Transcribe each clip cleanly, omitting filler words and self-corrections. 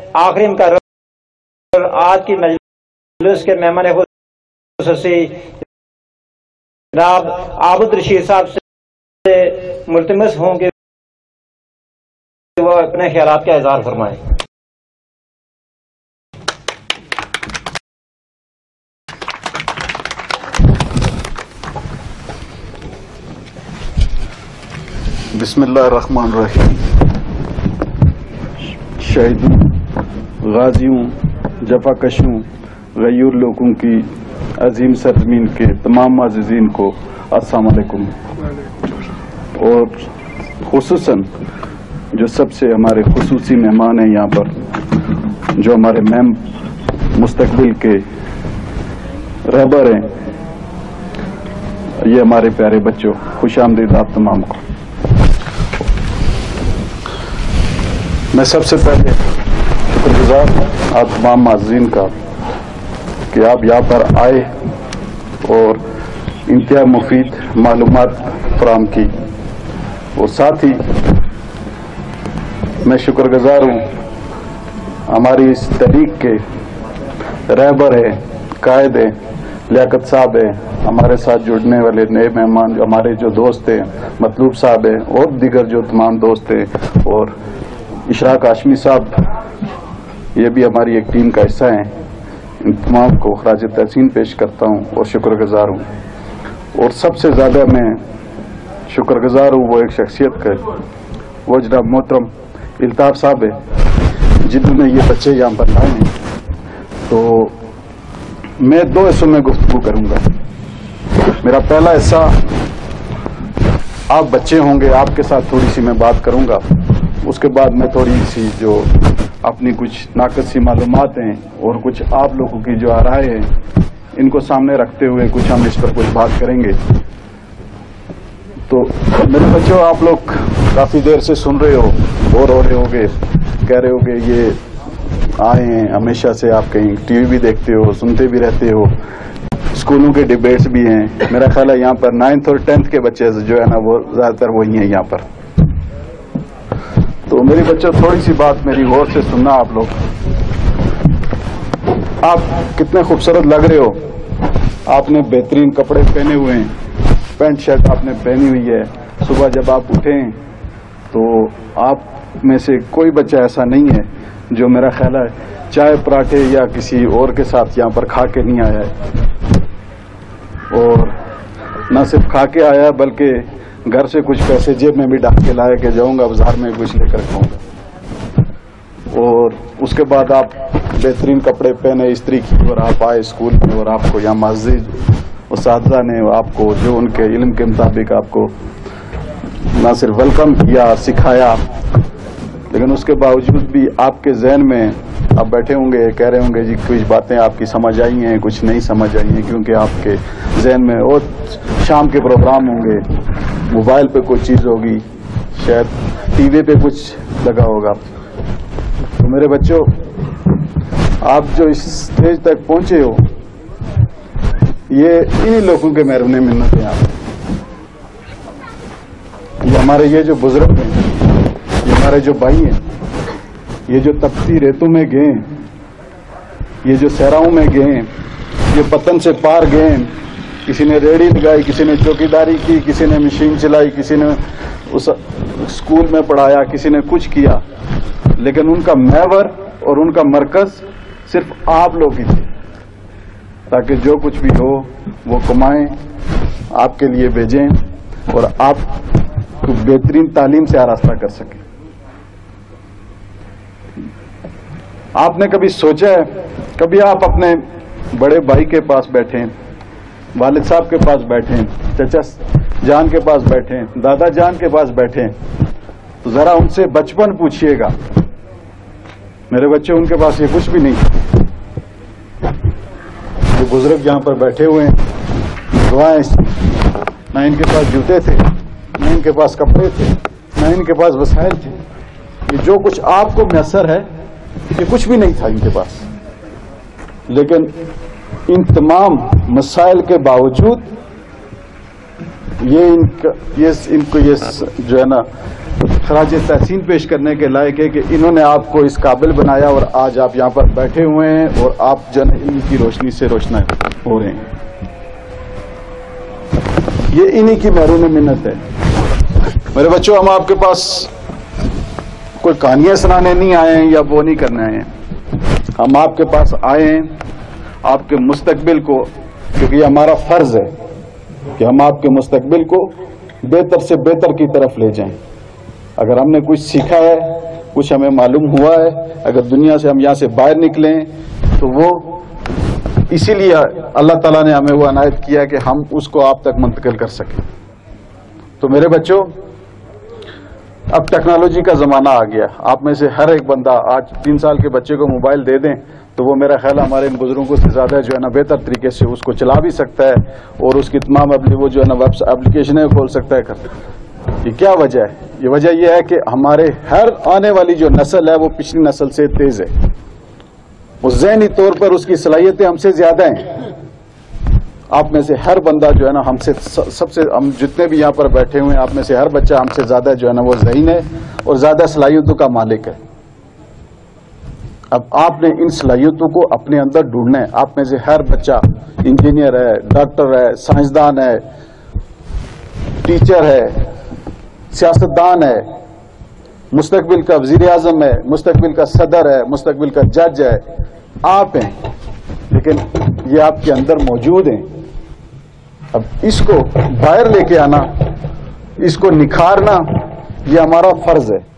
آخری مقرر آج کی مجلس کے مہمان خصوصی جناب عابد رشید صاحب سے ملتمس ہوں کہ وہ اپنے خیالات کا اظہار فرمائیں. بسم اللہ الرحمن الرحیم. شہیدوں، غازیوں، جفا کشوں، غیور لوگوں کی عظیم سرزمین کے تمام معززین کو السلام علیکم. اور خصوصاً جو سب سے ہمارے خصوصی مہمان ہیں یہاں پر، جو ہمارے مستقبل کے رہبر ہیں، یہ ہمارے پیارے بچوں، خوش آمدید آپ تمام کو. میں سب سے پہلے شکر گزار ہوں آپ تمام معززین کا کہ آپ یہاں پر آئے اور انتہائی مفید معلومات فراہم کی. اور ساتھ ہی میں شکر گزار ہوں ہماری اس تحریک کے رہبر ہیں، قائد ہیں، لیاقت صاحب ہیں، ہمارے ساتھ جڑنے والے نئے مہمان ہمارے جو دوست ہیں، مطلوب صاحب ہیں، اور دیگر جو تمام دوست ہیں، اور اشراق ہاشمی صاحب، یہ بھی ہماری ایک ٹیم کا حصہ ہیں. ان تمام کو خراج تحسین پیش کرتا ہوں اور شکر گزار ہوں. اور سب سے زیادہ میں شکر گزار ہوں وہ ایک شخصیت کا، وہ جناب محترم الطاف صاحب ہے، جنہوں نے یہ بچے یہاں پر لائے ہیں. تو میں دو حصوں میں گفتگو کروں گا. میرا پہلا حصہ آپ بچے ہوں گے، آپ کے ساتھ تھوڑی سی میں بات کروں گا. اس کے بعد میں تھوڑی سی جو اپنی کچھ ناقص سی معلومات ہیں اور کچھ آپ لوگوں کی جو آرائے ہیں ان کو سامنے رکھتے ہوئے کچھ ہم اس پر کچھ بات کریں گے. تو میرے بچوں، آپ لوگ کافی دیر سے سن رہے ہو، بور ہو رہے ہوگے، کہہ رہے ہوگے یہ آئے ہیں ہمیشہ سے، آپ کہیں ٹی وی بھی دیکھتے ہو، سنتے بھی رہتے ہو، اسکولوں کے ڈیبیٹس بھی ہیں. میرا خیال ہے یہاں پر 9th اور 10th کے بچے جو ہے نا وہ زیادہ تر وہی ہیں یہاں پر. تو میری بچوں، تھوڑی سی بات میری غور سے سننا. آپ لوگ، آپ کتنے خوبصورت لگ رہے ہو، آپ نے بہترین کپڑے پہنے ہوئے ہیں، پینٹ شرٹ آپ نے پہنی ہوئی ہے. صبح جب آپ اٹھیں تو آپ میں سے کوئی بچہ ایسا نہیں ہے جو میرا خیال ہے چائے پراٹھے یا کسی اور کے ساتھ یہاں پر کھا کے نہیں آیا ہے. اور نہ صرف کھا کے آیا بلکہ گھر سے کچھ پیسے جیب میں بھی ڈال کے لائے کہ جاؤں گا بازار میں کچھ لے کر کھاؤں گا. اور اس کے بعد آپ بہترین کپڑے پہنے، استری کی، اور آپ آئے اسکول میں، اور آپ کو یہاں معزز اساتذہ نے آپ کو جو ان کے علم کے مطابق آپ کو نہ صرف ویلکم کیا، سکھایا، لیکن اس کے باوجود بھی آپ کے ذہن میں آپ بیٹھے ہوں گے، کہہ رہے ہوں گے جی کچھ باتیں آپ کی سمجھ آئی ہیں، کچھ نہیں سمجھ آئی ہیں، کیونکہ آپ کے ذہن میں اور شام کے پروگرام ہوں گے، موبائل پہ کوئی چیز ہوگی، شاید ٹی وی پہ کچھ لگا ہوگا. تو میرے بچوں، آپ جو اس اسٹیج تک پہنچے ہو، یہ انہی لوگوں کے مہربان منت ہیں. آپ یہ ہمارے یہ جو بزرگ ہیں، یہ ہمارے جو بھائی ہیں، یہ جو تپتی ریتوں میں گئے، یہ جو صحراؤں میں گئے، یہ پتن سے پار گئے، کسی نے ریڑھی لگائی، کسی نے چوکیداری کی، کسی نے مشین چلائی، کسی نے اس اسکول میں پڑھایا، کسی نے کچھ کیا، لیکن ان کا محور اور ان کا مرکز صرف آپ لوگ ہی تھے، تاکہ جو کچھ بھی ہو وہ کمائیں، آپ کے لیے بھیجیں اور آپ کو بہترین تعلیم سے آراستہ کر سکیں. آپ نے کبھی سوچا ہے، کبھی آپ اپنے بڑے بھائی کے پاس بیٹھیں، والد صاحب کے پاس بیٹھیں، چچا جان کے پاس بیٹھیں، دادا جان کے پاس بیٹھیں، تو ذرا ان سے بچپن پوچھئے گا. میرے بچے، ان کے پاس یہ کچھ بھی نہیں. جو بزرگ یہاں پر بیٹھے ہوئے ہیں، دعائیں، نہ ان کے پاس جوتے تھے، نہ ان کے پاس کپڑے تھے، نہ ان کے پاس وسائل تھے. یہ جو کچھ آپ کو میسر ہے یہ کچھ بھی نہیں تھا ان کے پاس. لیکن ان تمام مسائل کے باوجود یہ جو ہے نا خراج تحسین پیش کرنے کے لائق ہے کہ انہوں نے آپ کو اس قابل بنایا اور آج آپ یہاں پر بیٹھے ہوئے ہیں اور آپ جن علم کی روشنی سے روشن ہو رہے ہیں. یہ انہی کی محرون منت ہے. میرے بچوں، ہم آپ کے پاس کوئی کہانیاں سنانے نہیں آئے ہیں یا وہ نہیں کرنے آئے ہیں. ہم آپ کے پاس آئے ہیں آپ کے مستقبل کو، کیونکہ یہ ہمارا فرض ہے کہ ہم آپ کے مستقبل کو بہتر سے بہتر کی طرف لے جائیں. اگر ہم نے کچھ سیکھا ہے، کچھ ہمیں معلوم ہوا ہے، اگر دنیا سے ہم یہاں سے باہر نکلیں تو وہ اسی لیے اللہ تعالیٰ نے ہمیں وہ عنایت کیا کہ ہم اس کو آپ تک منتقل کر سکیں. تو میرے بچوں، اب ٹیکنالوجی کا زمانہ آ گیا. آپ میں سے ہر ایک بندہ آج 3 سال کے بچے کو موبائل دے دیں تو وہ میرا خیال ہمارے ان بزرگوں سے زیادہ جو ہے نا بہتر طریقے سے اس کو چلا بھی سکتا ہے اور اس کی تمام وہ جو ہے نا ویب ایپلیکیشنیں کھول سکتا ہے. یہ کیا وجہ ہے؟ یہ وجہ یہ ہے کہ ہمارے ہر آنے والی جو نسل ہے وہ پچھلی نسل سے تیز ہے. وہ ذہنی طور پر اس کی صلاحیتیں ہم سے زیادہ ہیں. آپ میں سے ہر بندہ جو ہے نا ہم سے سب سے، ہم جتنے بھی یہاں پر بیٹھے ہوئے ہیں، آپ میں سے ہر بچہ ہم سے زیادہ جو ہے نا وہ ذہین ہے اور زیادہ صلاحیتوں کا مالک ہے. اب آپ نے ان صلاحیتوں کو اپنے اندر ڈھونڈنا ہے. آپ میں سے ہر بچہ انجینئر ہے، ڈاکٹر ہے، سائنسدان ہے، ٹیچر ہے، سیاستدان ہے، مستقبل کا وزیر اعظم ہے، مستقبل کا صدر ہے، مستقبل کا جج ہے. آپ ہیں، لیکن یہ آپ کے اندر موجود ہیں. اب اس کو باہر لے کے آنا، اس کو نکھارنا، یہ ہمارا فرض ہے.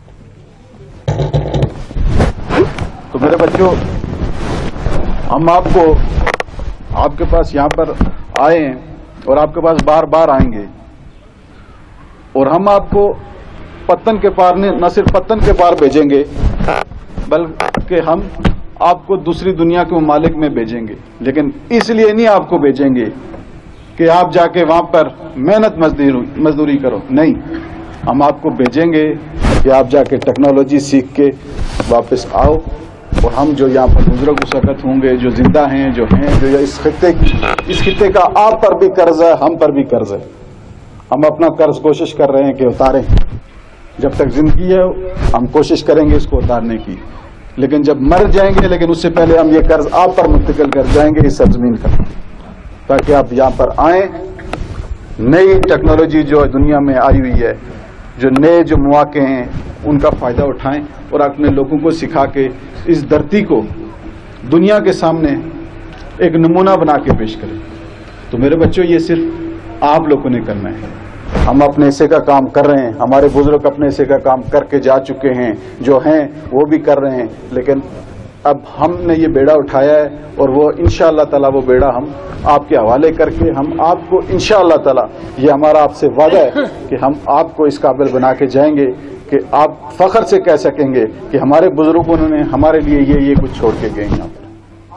تو میرے بچوں، ہم آپ کو، آپ کے پاس یہاں پر آئے ہیں اور آپ کے پاس بار بار آئیں گے اور ہم آپ کو پتن کے پار نہ صرف پتن کے پار بھیجیں گے بلکہ ہم آپ کو دوسری دنیا کے ممالک میں بھیجیں گے. لیکن اس لیے نہیں آپ کو بھیجیں گے کہ آپ جا کے وہاں پر محنت مزدوری کرو. نہیں، ہم آپ کو بھیجیں گے کہ آپ جا کے ٹیکنالوجی سیکھ کے واپس آؤ اور ہم جو یہاں پر بزرگ اس وقت ہوں گے، جو زندہ ہیں، جو اس خطے کا آپ پر بھی قرض ہے، ہم پر بھی قرض ہے. ہم اپنا قرض کوشش کر رہے ہیں کہ اتاریں. جب تک زندگی ہے ہم کوشش کریں گے اس کو اتارنے کی، لیکن جب مر جائیں گے، لیکن اس سے پہلے ہم یہ قرض آپ پر منتقل کر جائیں گے اس سرزمین کا، تاکہ آپ یہاں پر آئیں. نئی ٹیکنالوجی جو دنیا میں آئی ہوئی ہے، جو نئے جو مواقع ہیں، ان کا فائدہ اٹھائیں اور اپنے لوگوں کو سکھا کے اس دھرتی کو دنیا کے سامنے ایک نمونہ بنا کے پیش کریں. تو میرے بچوں، یہ صرف آپ لوگوں نے کرنا ہے. ہم اپنے حصے کا کام کر رہے ہیں، ہمارے بزرگ اپنے حصے کا کام کر کے جا چکے ہیں، جو ہیں وہ بھی کر رہے ہیں. لیکن اب ہم نے یہ بیڑا اٹھایا ہے اور وہ انشاءاللہ تعالی وہ بیڑا ہم آپ کے حوالے کر کے ہم آپ کو انشاءاللہ تعالی، یہ ہمارا آپ سے وعدہ ہے کہ ہم آپ کو اس قابل بنا کے جائیں گے کہ آپ فخر سے کہہ سکیں گے کہ ہمارے بزرگوں نے ہمارے لیے یہ کچھ چھوڑ کے گئے یہاں پر.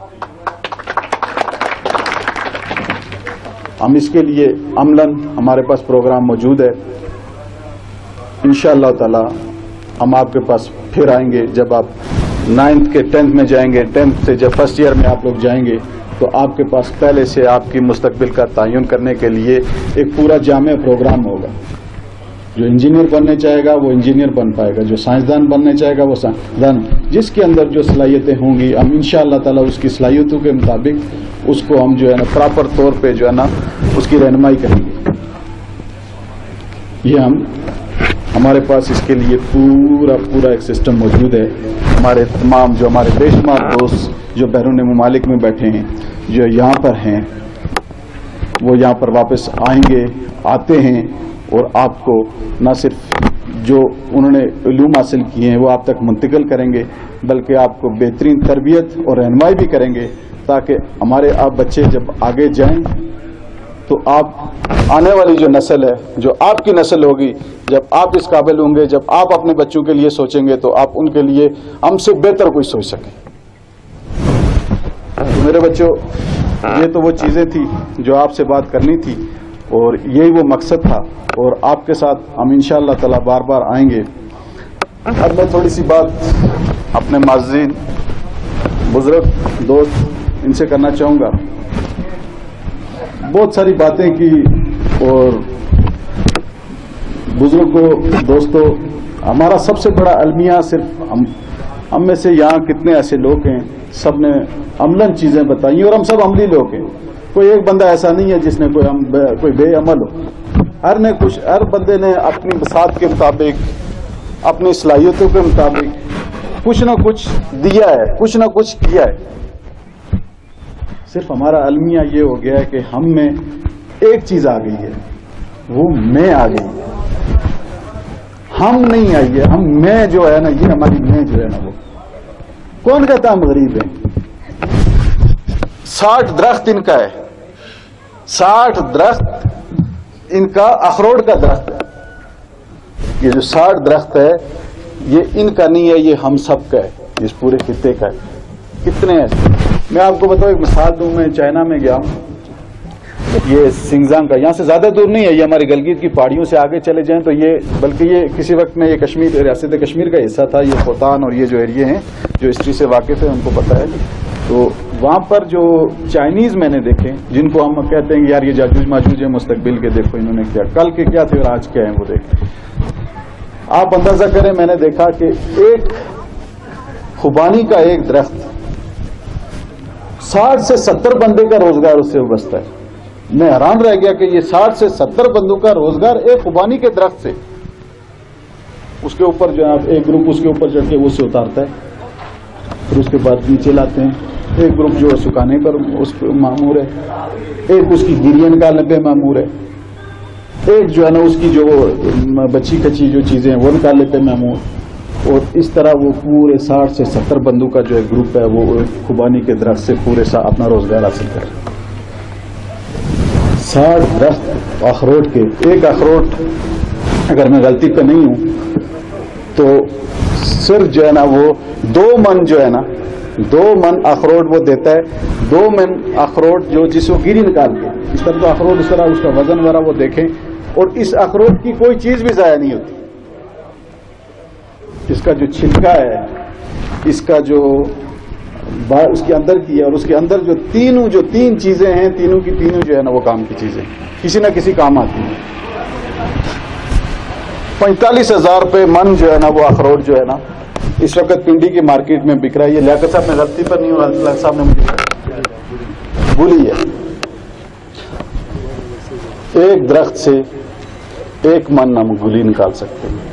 ہم اس کے لیے عملاً ہمارے پاس پروگرام موجود ہے. انشاءاللہ تعالی ہم آپ کے پاس پھر آئیں گے جب آپ 9th کے 10th میں جائیں گے. 10th سے جب فرسٹ ایئر میں آپ لوگ جائیں گے تو آپ کے پاس پہلے سے آپ کی مستقبل کا تعین کرنے کے لیے ایک پورا جامع پروگرام ہوگا. جو انجینئر بننے چاہے گا وہ انجینئر بن پائے گا، جو سائنسدان بننے چاہے گا وہ سائنسدان، جس کے اندر جو صلاحیتیں ہوں گی ہم انشاءاللہ تعالی اس کی صلاحیتوں کے مطابق اس کو ہم جو ہے نا پراپر طور پہ جو ہے نا اس کی رہنمائی کریں گے. یہ ہمارے پاس اس کے لیے پورا ایک سسٹم موجود ہے. ہمارے تمام جو ہمارے بے شمار دوست جو بیرون ممالک میں بیٹھے ہیں، جو یہاں پر ہیں، وہ یہاں پر واپس آئیں گے، آتے ہیں اور آپ کو نہ صرف جو انہوں نے علوم حاصل کیے ہیں وہ آپ تک منتقل کریں گے، بلکہ آپ کو بہترین تربیت اور رہنمائی بھی کریں گے تاکہ ہمارے آپ بچے جب آگے جائیں تو آپ آنے والی جو نسل ہے، جو آپ کی نسل ہوگی، جب آپ اس قابل ہوں گے، جب آپ اپنے بچوں کے لیے سوچیں گے تو آپ ان کے لیے ہم سے بہتر کوئی سوچ سکیں. تو میرے بچوں، یہ تو وہ چیزیں تھی جو آپ سے بات کرنی تھی اور یہی وہ مقصد تھا اور آپ کے ساتھ ہم انشاءاللہ تعالی بار بار آئیں گے. اب میں تھوڑی سی بات اپنے معززین بزرگ دوست ان سے کرنا چاہوں گا. بہت ساری باتیں کی اور بزرگوں دوستوں ہمارا سب سے بڑا المیہ صرف ہم میں سے یہاں کتنے ایسے لوگ ہیں، سب نے عملاً چیزیں بتائی اور ہم سب عملی لوگ ہیں. کوئی ایک بندہ ایسا نہیں ہے جس نے کوئی بے عمل ہو. ہر بندے نے اپنی بساط کے مطابق، اپنی صلاحیتوں کے مطابق کچھ نہ کچھ دیا ہے، کچھ نہ کچھ کیا ہے. صرف ہمارا المیہ یہ ہو گیا ہے کہ ہم میں ایک چیز آ گئی ہے، وہ میں آ گئی ہے. ہم نہیں آئی ہے، ہم میں جو ہے نا، یہ ہماری میں جو ہے نا، وہ کون کہتا ہم غریب ہیں؟ 60 درخت ان کا ہے، 60 درخت ان کا اخروٹ کا درخت ہے. یہ جو 60 درخت ہے یہ ان کا نہیں ہے، یہ ہم سب کا ہے، اس پورے خطے کا ہے. کتنے ہیں؟ میں آپ کو بتاؤں، ایک مثال دوں. میں چائنا میں گیا، یہ سنگزانگ کا، یہاں سے زیادہ دور نہیں ہے، یہ ہماری گلگت کی پہاڑیوں سے آگے چلے جائیں تو یہ، بلکہ یہ کسی وقت میں یہ کشمیر، ریاست کشمیر کا حصہ تھا. یہ خوتان اور یہ جو ایریے ہیں جو ہسٹری سے واقف ہیں ان کو پتا ہے. تو وہاں پر جو چائنیز میں نے دیکھے، جن کو ہم کہتے ہیں کہ یار یہ جاجوج ماجوج ہیں مستقبل کے، دیکھو انہوں نے کیا، کل کے کیا تھے اور آج کیا ہیں وہ دیکھیں. آپ اندازہ کریں، میں نے دیکھا کہ ایک خوبانی کا ایک درخت 60 سے 70 بندے کا روزگار اس سے وابستہ ہے. میں حیران رہ گیا کہ یہ 60 سے 70 بندوں کا روزگار ایک خوبانی کے درخت سے. اس کے اوپر جو ہے ایک گروپ اس کے اوپر چڑھ کے وہ سے اتارتا ہے، پھر اس کے بعد نیچے لاتے ہیں. ایک گروپ جو ہے سکھانے پر اس پہ مامور ہے، ایک اس کی گریے نکالنے پہ مامور ہے، ایک جو ہے نا اس کی جو بچی کچی جو چیزیں ہیں وہ نکالنے پہ مامور. اور اس طرح وہ پورے 60 سے 70 بندوں کا جو ایک گروپ ہے وہ خوبانی کے درخت سے پورے سا اپنا روزگار حاصل کر رہے ہیں. 60 درخت اخروٹ کے. ایک اخروٹ اگر میں غلطی پہ نہیں ہوں تو صرف جو ہے نا وہ 2 من جو ہے نا، 2 من اخروٹ وہ دیتا ہے. 2 من اخروٹ جو جس کو گیری نکال کے اس طرح تو اخروٹ اس طرح اس کا وزن وغیرہ وہ دیکھیں، اور اس اخروٹ کی کوئی چیز بھی ضائع نہیں ہوتی. اس کا جو چھلکا ہے، اس کا جو اس کے اندر کی ہے، اور اس کے اندر جو تین چیزیں ہیں، تینوں کی تینوں جو ہے نا وہ کام کی چیزیں، کسی نہ کسی کام آتی ہیں. 45,000 روپے من جو ہے نا وہ اخروٹ جو ہے نا اس وقت پنڈی کی مارکیٹ میں بک رہا ہے. یہ لیاقت صاحب میں غلطی پر نہیں ہوں، لیاقت صاحب نے مجھے بولی ہے. ایک درخت سے 1 من ہم گلی نکال سکتے ہیں.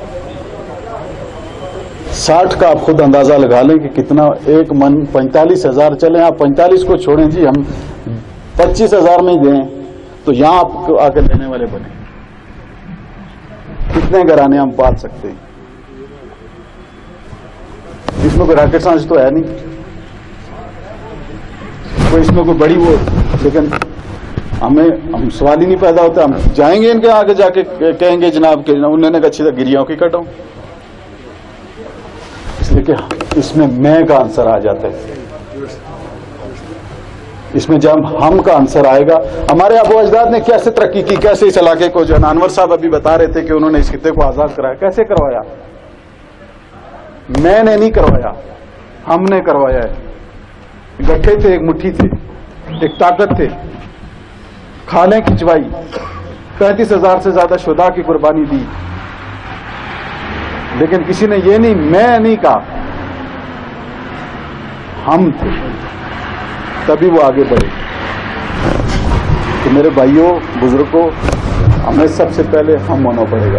60 کا آپ خود اندازہ لگا لیں کہ کتنا. 1 من 45,000. چلیں آپ 45 کو چھوڑیں جی، ہم 25,000 میں ہی دیں تو یہاں آپ آ کے لینے والے بنے. کتنے گھرانے ہم پال سکتے ہیں؟ اس میں کوئی راکٹ سائنس تو ہے نہیں، کوئی اس میں کوئی بڑی وہ، لیکن ہم سوال ہی نہیں پیدا ہوتا. ہم جائیں گے ان کے آگے جا کے کہیں گے جناب کہ انہوں نے اچھی طرح گریوں کی کٹاؤں، اس لیے کہ اس میں کا آنسر آ جاتا ہے. اس میں جب ہم کا آنسر آئے گا، ہمارے ابو اجداد نے کیسے ترقی کی، کیسے اس علاقے کو جو انور صاحب ابھی بتا رہے تھے کہ انہوں نے اس خطے کو آزاد کرایا، کیسے کروایا؟ میں نے نہیں کروایا، ہم نے کروایا ہے. گٹھے تھے، ایک مٹھی تھے، ایک طاقت تھے، کھالیں کھچوائی، 35,000 سے زیادہ شہداء کی قربانی دی، لیکن کسی نے یہ میں نہیں کہا، ہم تھے. تبھی وہ آگے بڑھے. تو میرے بھائیوں بزرگوں، ہمیں سب سے پہلے ہم ہونا پڑے گا.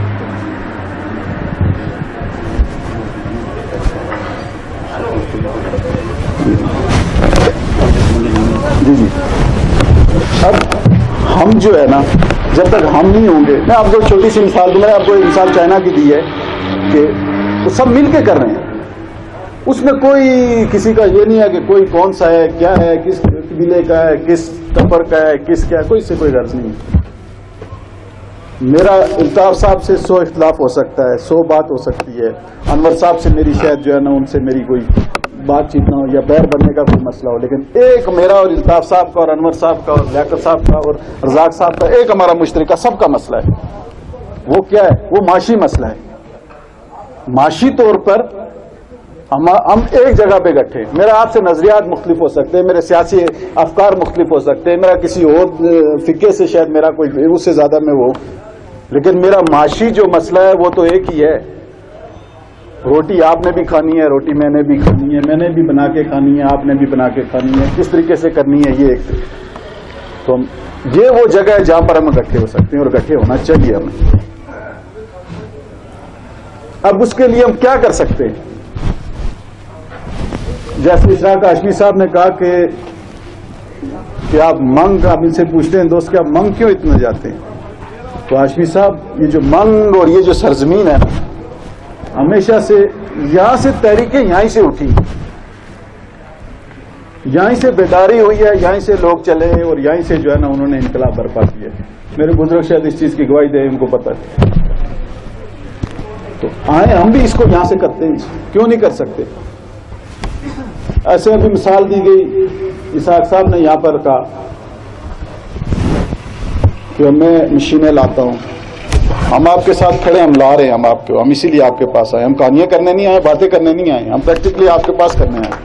جی اب ہم جو ہے نا، جب تک ہم نہیں ہوں گے، میں آپ کو چھوٹی سی مثال دوں. میں آپ کو ایک مثال چائنا کی دی ہے کہ وہ سب مل کے کر رہے ہیں. اس میں کوئی کسی کا یہ نہیں ہے کہ کوئی کون سا ہے، کیا ہے، کس قبیلے کا ہے، کس ٹبر کا ہے، کس کیا ہے، کوئی سے کوئی غرض نہیں. میرا الطاف صاحب سے 100 اختلاف ہو سکتا ہے، 100 بات ہو سکتی ہے. انور صاحب سے میری شاید جو ہے نا ان سے میری کوئی بات چیت نہ ہو یا بیر بننے کا کوئی مسئلہ ہو، لیکن ایک میرا اور الطاف صاحب کا اور انور صاحب کا اور لیاقت صاحب کا اور رزاق صاحب کا ایک ہمارا مشترکہ سب کا مسئلہ ہے. وہ کیا ہے؟ وہ معاشی مسئلہ ہے. معاشی طور پر ہم ایک جگہ پہ گٹھے. میرا آپ سے نظریات مختلف ہو سکتے ہیں، میرے سیاسی افکار مختلف ہو سکتے ہیں، میرا کسی اور فقہ سے شاید میرا کوئی اس سے زیادہ میں وہ، لیکن میرا معاشی جو مسئلہ ہے وہ تو ایک ہی ہے. روٹی آپ نے بھی کھانی ہے, روٹی میں نے بھی کھانی ہے, میں نے بھی بنا کے کھانی ہے, آپ نے بھی بنا کے کھانی ہے, کس طریقے سے کرنی ہے یہ ایک. تو یہ وہ جگہ ہے جہاں پر ہم اکٹھے ہو سکتے ہیں اور اکٹھے ہونا چاہیے ہمیں. اب اس کے لیے ہم کیا کر سکتے ہیں؟ جیسے اشراق ہاشمی صاحب نے کہا کہ آپ ان سے پوچھتے ہیں دوست کہ آپ منگ کیوں اتنا جاتے ہیں؟ تو ہاشمی صاحب یہ جو منگ اور یہ جو سرزمین ہے ہمیشہ سے یہاں سے تحریکیں یہیں سے اٹھی, یہیں سے بیداری ہوئی ہے, یہیں سے لوگ چلے اور یہیں سے جو ہے نا انہوں نے انقلاب برپا کیا. میرے بزرگ شاید اس چیز کی گواہی دے, ان کو پتہ ہے. تو آئے ہم بھی اس کو یہاں سے کرتے ہیں, کیوں نہیں کر سکتے؟ ایسے ابھی مثال دی گئی, اسحاق صاحب نے یہاں پر کہا کہ میں مشینیں لاتا ہوں. ہم آپ کے ساتھ کھڑے, ہم لا رہے ہیں, ہم اسی لیے آپ کے پاس آئے. ہم کہانیاں کرنے نہیں آئے, باتیں کرنے نہیں آئے, ہم پریکٹیکلی آپ کے پاس کرنے آئے.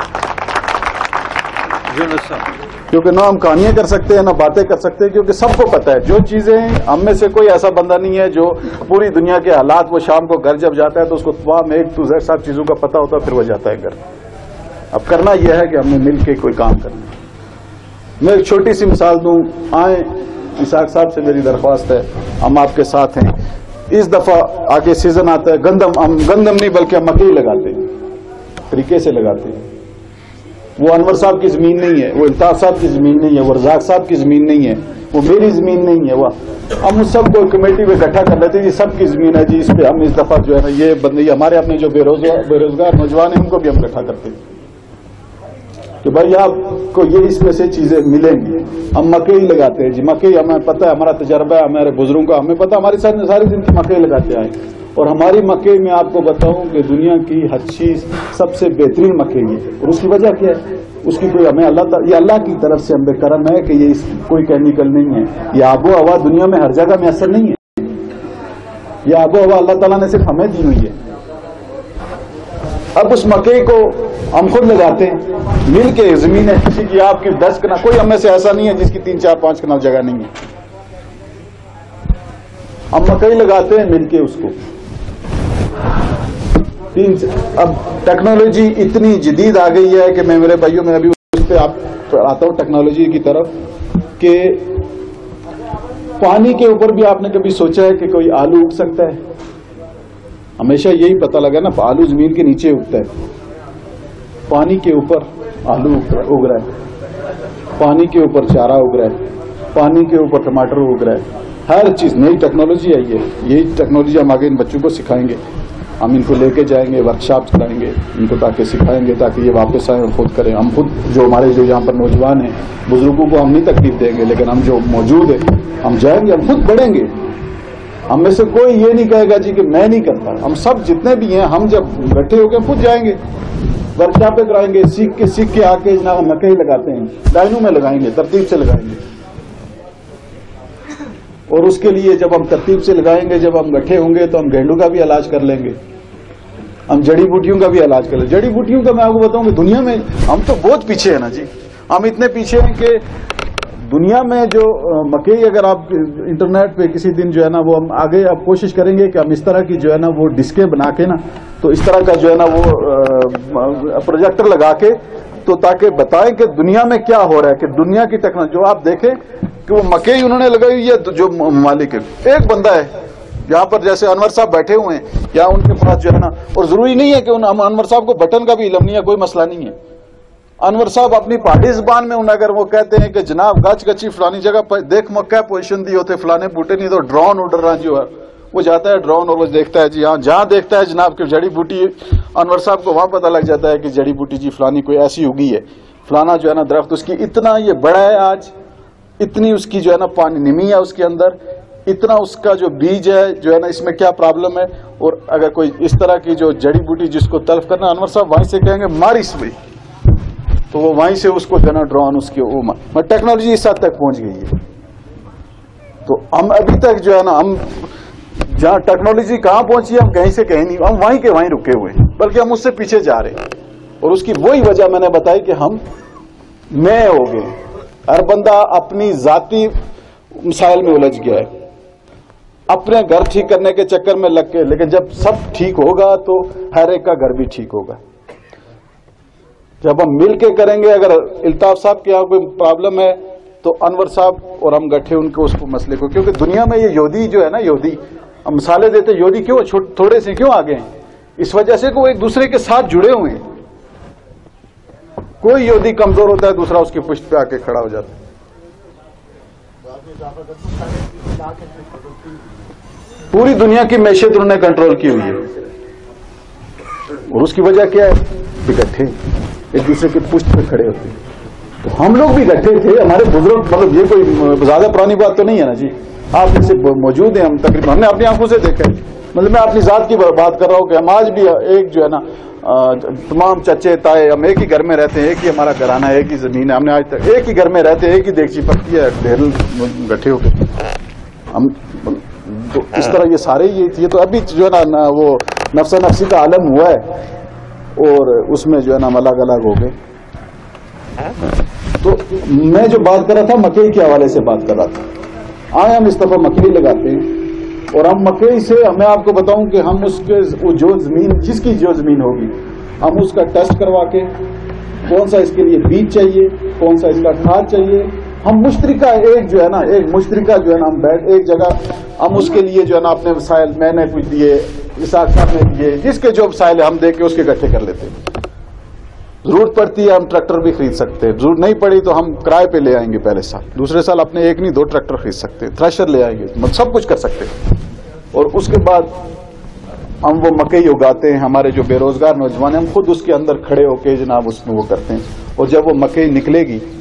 کیونکہ نہ ہم کہانیاں کر سکتے ہیں نہ باتیں کر سکتے ہیں, کیونکہ سب کو پتا ہے جو چیزیں ہم میں سے کوئی ایسا بندہ نہیں ہے جو پوری دنیا کے حالات, وہ شام کو گھر جب جاتا ہے تو اس کو تمام A to Z سب چیزوں کا پتا ہوتا ہے, پھر وہ جاتا ہے گھر. اب کرنا یہ ہے کہ ہم نے مل کے کوئی کام کرنا. میں ایک چھوٹی سی مثال دوں. آئیں, اسحاق صاحب سے میری درخواست ہے, ہم آپ کے ساتھ ہیں. اس دفعہ آگے سیزن آتا ہے گندم نہیں بلکہ ہم مکئی لگاتے ہیں, طریقے سے لگاتے ہیں. وہ انور صاحب کی زمین نہیں ہے, وہ الطاف صاحب کی زمین نہیں ہے, وہ رزاق صاحب کی زمین نہیں ہے, وہ میری زمین نہیں ہے. وہ ہم اس سب کو کمیٹی میں اکٹھا کر لیتے ہیں, یہ سب کی زمین ہے جی, اس پہ ہم اس دفعہ جو ہے نا یہ بندے ہمارے اپنے جو بے روزگار نوجوان ہیں ان کو بھی ہم اکٹھا کرتے ہیں کہ بھائی آپ کو یہ اس میں سے چیزیں ملیں گی. ہم مکئی لگاتے ہیں جی, مکئی ہمیں پتہ ہے, ہمارا تجربہ ہے, ہمارے بزرگوں کا ہمیں پتہ, ہماری ساری زندگی مکئی لگاتے آئے. اور ہماری مکئی میں آپ کو بتاؤں کہ دنیا کی ہر چیز سب سے بہترین مکئی ہے. اور اس کی وجہ کیا ہے؟ اس کی کوئی ہمیں یہ اللہ کی طرف سے ہم کرم ہے کہ یہ کوئی کیمیکل نہیں ہے. یہ آب و ہوا دنیا میں ہر جگہ میں اثر نہیں ہے. یہ آب و ہوا اللہ تعالیٰ نے صرف ہمیں دی ہوئی ہے. اب اس مکئی کو ہم خود لگاتے ہیں مل کے. زمین ہے کسی کی, آپ کی 10 کنال, کوئی ہم میں سے ایسا نہیں ہے جس کی 3, 4, 5 کنال جگہ نہیں ہے. ہم مکئی لگاتے ہیں مل کے اس کو. اب ٹیکنالوجی اتنی جدید آ گئی ہے کہ میں میرے بھائیوں میں ابھی اس پہ آپ آتا ہوں ٹیکنالوجی کی طرف, کہ پانی کے اوپر بھی آپ نے کبھی سوچا ہے کہ کوئی آلو اگ سکتا ہے؟ ہمیشہ یہی پتہ لگا نا, آلو زمین کے نیچے اگتا ہے, پانی کے اوپر آلو اگ رہا ہے, پانی کے اوپر چارہ اگ رہا ہے, پانی کے اوپر ٹماٹر اگ رہا ہے. ہر چیز نئی ٹیکنالوجی آئی ہے. یہی ٹیکنالوجی ہم آگے ان بچوں کو سکھائیں گے. ہم ان کو لے کے جائیں گے, ورکشاپ کرائیں گے ان کو, تاکہ سکھائیں گے, تاکہ یہ واپس آئیں اور خود کریں. ہم خود جو ہمارے جو یہاں پر نوجوان ہیں, بزرگوں کو ہم نہیں تکلیف دیں گے, لیکن ہم جو موجود ہیں ہم جائیں گے, ہم خود بڑھیں گے. ہم میں سے کوئی یہ نہیں کہے گا جی کہ میں نہیں کرتا. ہم سب جتنے بھی ہیں, ہم جب بیٹھے ہو کے خود جائیں گے, ورکشاپیں کرائیں گے, سیکھ کے آ کے جناب مکئی لگاتے ہیں, لائنوں میں لگائیں گے, ترتیب سے لگائیں گے. اور اس کے لیے جب ہم ترتیب سے لگائیں گے, جب ہم گٹھے ہوں گے تو ہم گینڈوں کا بھی علاج کر لیں گے, ہم جڑی بوٹیوں کا بھی علاج کر لیں. جڑی بوٹیوں کا میں آپ کو بتاؤں کہ دنیا میں ہم تو بہت پیچھے ہیں نا جی. ہم اتنے پیچھے ہیں کہ دنیا میں جو مکئی, اگر آپ انٹرنیٹ پہ کسی دن جو ہے نا وہ ہم آگے اب کوشش کریں گے کہ ہم اس طرح کی جو ہے نا وہ ڈسکیں بنا کے نا, تو اس طرح کا جو ہے نا وہ پروجیکٹر لگا کے, تو تاکہ بتائیں کہ دنیا میں کیا ہو رہا ہے, کہ دنیا کی ٹیکنالوجی جو آپ دیکھیں کہ وہ مکئی انہوں نے لگائی ہوئی ہے. جو ممالک ہے, ایک بندہ ہے یہاں پر جیسے انور صاحب بیٹھے ہوئے ہیں, یا ان کے پاس جو ہے نا, اور ضروری نہیں ہے کہ انور صاحب کو بٹن کا بھی علم نہیں ہے, کوئی مسئلہ نہیں ہے. انور صاحب اپنی پہاڑی زبان میں اگر وہ کہتے ہیں کہ جناب گچ گچی فلانی جگہ پر دیکھ مکہ پوزیشن دی ہوتے فلانے بوٹے نہیں, تو ڈرون اڑ رہا جو ہے وہ جاتا ہے ڈرون اور وہ دیکھتا ہے جی ہاں, جہاں دیکھتا ہے جناب کہ جڑی بوٹی, انور صاحب کو وہاں پتہ لگ جاتا ہے کہ جڑی بوٹی جی فلانی کوئی ایسی اگی ہے, فلانا جو ہے نا درخت اس کی اتنا یہ بڑا ہے آج, اتنی اس کی جو ہے نا پانی نمی ہے اس کے اندر, اتنا اس کا جو بیج ہے جو ہے نا اس میں کیا پرابلم ہے. اور اگر کوئی اس طرح کی جو جڑی بوٹی جس کو تلف کرنا, انور صاحب وہیں سے کہیں گے مارس بھائی, تو وہ وہیں سے اس کو جو ہے نا ڈرون اس کے ٹیکنالوجی اس حد تک پہنچ گئی ہے. تو ہم ابھی تک جو ہے نا, ہم جہاں ٹیکنالوجی کہاں پہنچی ہے ہم کہیں سے کہیں نہیں, ہم وہیں کے وہیں رکے ہوئے ہیں, بلکہ ہم اس سے پیچھے جا رہے ہیں. اور اس کی وہی وجہ میں نے بتائی کہ ہم میں ہو گئے, ہر بندہ اپنی ذاتی مسائل میں الجھ گیا ہے. अपने घर ठीक करने के चक्कर में लग के, लेकिन जब सब ठीक होगा तो हर एक का घर भी ठीक होगा। जब हम मिल के करेंगे, अगर इल्ताफ साहब के यहाँ कोई प्रॉब्लम है तो अनवर साहब और हम गठे उनको उसको मसले को, क्योंकि दुनिया में ये यहूदी जो है ना, यहूदी हम मिसालें देते, यहूदी क्यों थोड़े से क्यों आगे हैं? इस वजह से कि वो एक दूसरे के साथ जुड़े हुए हैं। कोई यहूदी कमजोर होता है, दूसरा उसकी पुष्ट पे आके खड़ा हो जाता है। पूरी दुनिया की मैशत उन्होंने कंट्रोल की हुई है, और उसकी वजह क्या है? इकट्ठे एक दूसरे के पुष्ट पे खड़े होते हैं। तो हम लोग भी इकट्ठे थे, हमारे बुजुर्ग, मतलब ये कोई ज्यादा पुरानी बात तो नहीं है ना जी, आप इससे मौजूद हैं, हम तकरीबन हमने अपनी आंखों से देखा है। मतलब मैं अपनी जात की बात कर रहा हूँ कि हम आज भी एक जो है ना, तमाम चचे ताए, हम एक ही घर में रहते हैं, एक ही हमारा घराना है, एक ही जमीन है, हमने आज तक एक ही घर में रहते हैं, एक ही देगची पकती है, ढेर गठे होकर हम। तो इस तरह ये सारे ये तो अभी जो है ना वो नफ्सा नफ्सी का आलम हुआ है, और उसमें जो है ना हम अलग अलग हो गए। तो मैं जो बात कर रहा था, मकई के हवाले से बात कर रहा था। आए हम इस दफा मकई लगाते हैं, और हम मकई से, मैं आपको बताऊं कि हम उसके जो जमीन, जिसकी जो जमीन होगी, हम उसका टेस्ट करवा के कौन सा इसके लिए बीज चाहिए, कौन सा इसका खाद चाहिए, हम मुश्तरिका एक जो है ना, एक मुश्तरिका जो है ना, हम बैठ एक जगह, हम उसके लिए जो है ना अपने वसाइल, मैंने कुछ दिए, इसाक साहब ने दिए, जिसके जो वसाइल हम दे के उसके इकट्ठे कर लेते हैं। जरूरत पड़ती है हम ट्रैक्टर भी खरीद सकते हैं, जरूरत नहीं पड़ी तो हम किराए पे ले आएंगे पहले साल, दूसरे साल अपने एक नहीं 2 ट्रैक्टर खरीद सकते हैं, थ्रेशर ले आएंगे, मतलब सब कुछ कर सकते हैं। और उसके बाद हम वो मकई उगाते हैं। हमारे जो बेरोजगार नौजवान हैं, हम खुद उसके अंदर खड़े होके जनाब उसमें वो करते हैं, और जब वो मकई निकलेगी